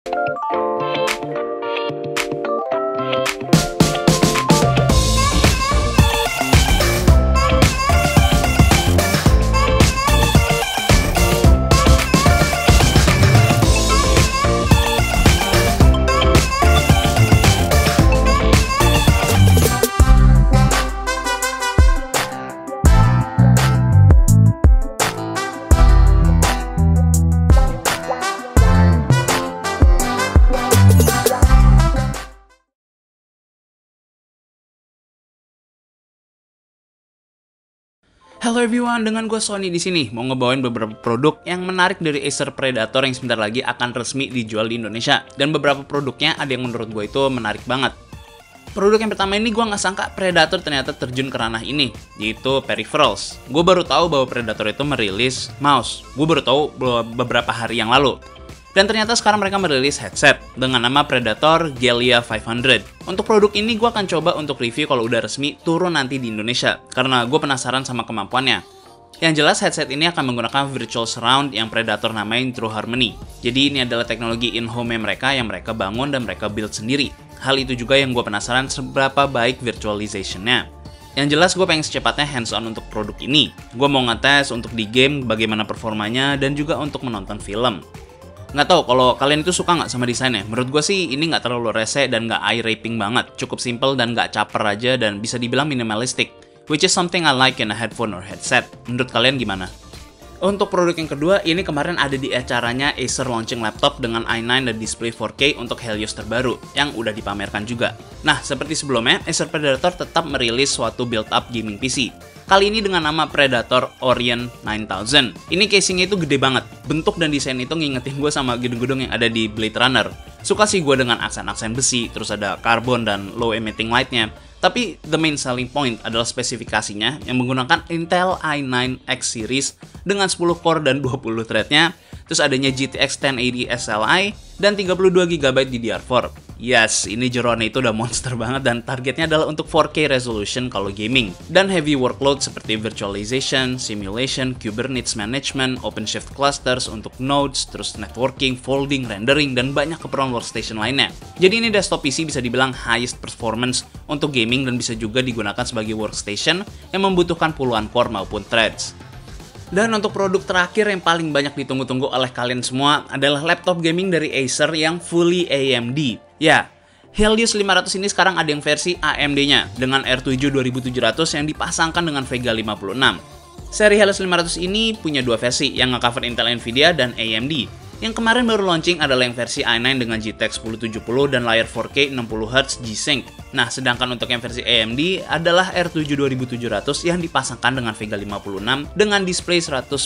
Halo everyone, dengan gue Sony di sini mau ngebawain beberapa produk yang menarik dari Acer Predator yang sebentar lagi akan resmi dijual di Indonesia. Dan beberapa produknya ada yang menurut gue itu menarik banget. Produk yang pertama ini gue nggak sangka Predator ternyata terjun ke ranah ini, yaitu peripherals. Gue baru tahu bahwa Predator itu merilis mouse. Gue baru tahu beberapa hari yang lalu. Dan ternyata sekarang mereka merilis headset dengan nama Predator Gallia 500. Untuk produk ini gue akan coba untuk review kalau udah resmi turun nanti di Indonesia, karena gue penasaran sama kemampuannya. Yang jelas headset ini akan menggunakan virtual surround yang Predator namain True Harmony. Jadi ini adalah teknologi in-home mereka yang mereka bangun dan mereka build sendiri. Hal itu juga yang gue penasaran seberapa baik virtualization-nya. Yang jelas gue pengen secepatnya hands-on untuk produk ini. Gue mau ngetes untuk di game bagaimana performanya dan juga untuk menonton film. Nggak tahu kalau kalian itu suka nggak sama desainnya. Menurut gue sih ini nggak terlalu rese dan nggak eye-raping banget. Cukup simple dan nggak caper aja dan bisa dibilang minimalistic. Which is something I like in a headphone or headset. Menurut kalian gimana? Untuk produk yang kedua, ini kemarin ada di acaranya Acer launching laptop dengan i9 dan display 4K untuk Helios terbaru, yang udah dipamerkan juga. Nah, seperti sebelumnya, Acer Predator tetap merilis suatu build-up gaming PC. Kali ini dengan nama Predator Orion 9000. Ini casingnya itu gede banget. Bentuk dan desain itu ngingetin gue sama gedung-gedung yang ada di Blade Runner. Suka sih gue dengan aksen-aksen besi, terus ada karbon dan low emitting light-nya. Tapi the main selling point adalah spesifikasinya yang menggunakan Intel i9 X series dengan 10 core dan 20 thread-nya, terus adanya GTX 1080 SLI dan 32GB DDR4. Yes, ini jeroannya itu udah monster banget dan targetnya adalah untuk 4K resolution kalau gaming. Dan heavy workload seperti virtualization, simulation, Kubernetes management, OpenShift clusters untuk nodes, terus networking, folding, rendering, dan banyak keperluan workstation lainnya. Jadi ini desktop PC bisa dibilang highest performance untuk gaming dan bisa juga digunakan sebagai workstation yang membutuhkan puluhan core maupun threads. Dan untuk produk terakhir yang paling banyak ditunggu-tunggu oleh kalian semua adalah laptop gaming dari Acer yang fully AMD. Ya, Helios 500 ini sekarang ada yang versi AMD-nya dengan R7 2700 yang dipasangkan dengan Vega 56. Seri Helios 500 ini punya dua versi yang nge-cover Intel Nvidia dan AMD. Yang kemarin baru launching adalah yang versi i9 dengan GTX 1070 dan layar 4K 60Hz G-Sync. Nah, sedangkan untuk yang versi AMD adalah R7 2700 yang dipasangkan dengan Vega 56 dengan display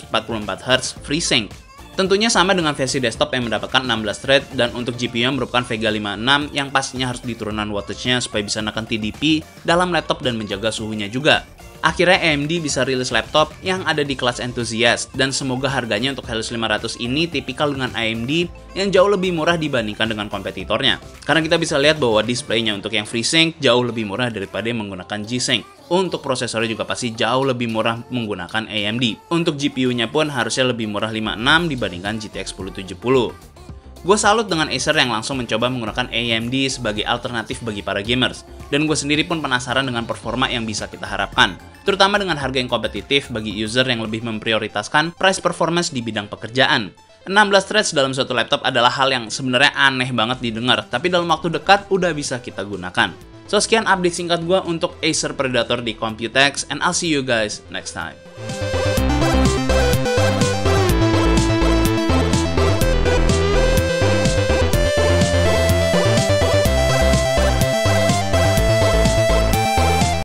144Hz FreeSync. Tentunya sama dengan versi desktop yang mendapatkan 16 thread dan untuk GPU yang merupakan Vega 56 yang pastinya harus diturunan wattage-nya supaya bisa nekan TDP dalam laptop dan menjaga suhunya juga. Akhirnya AMD bisa rilis laptop yang ada di kelas enthusiast dan semoga harganya untuk Helios 500 ini tipikal dengan AMD yang jauh lebih murah dibandingkan dengan kompetitornya. Karena kita bisa lihat bahwa displaynya untuk yang FreeSync jauh lebih murah daripada yang menggunakan G-Sync. Untuk prosesornya juga pasti jauh lebih murah menggunakan AMD. Untuk GPU-nya pun harusnya lebih murah 56 dibandingkan GTX 1070. Gue salut dengan Acer yang langsung mencoba menggunakan AMD sebagai alternatif bagi para gamers. Dan gue sendiri pun penasaran dengan performa yang bisa kita harapkan. Terutama dengan harga yang kompetitif bagi user yang lebih memprioritaskan price performance di bidang pekerjaan. 16 threads dalam suatu laptop adalah hal yang sebenarnya aneh banget didengar, tapi dalam waktu dekat udah bisa kita gunakan. So sekian update singkat gue untuk Acer Predator di Computex, and I'll see you guys next time.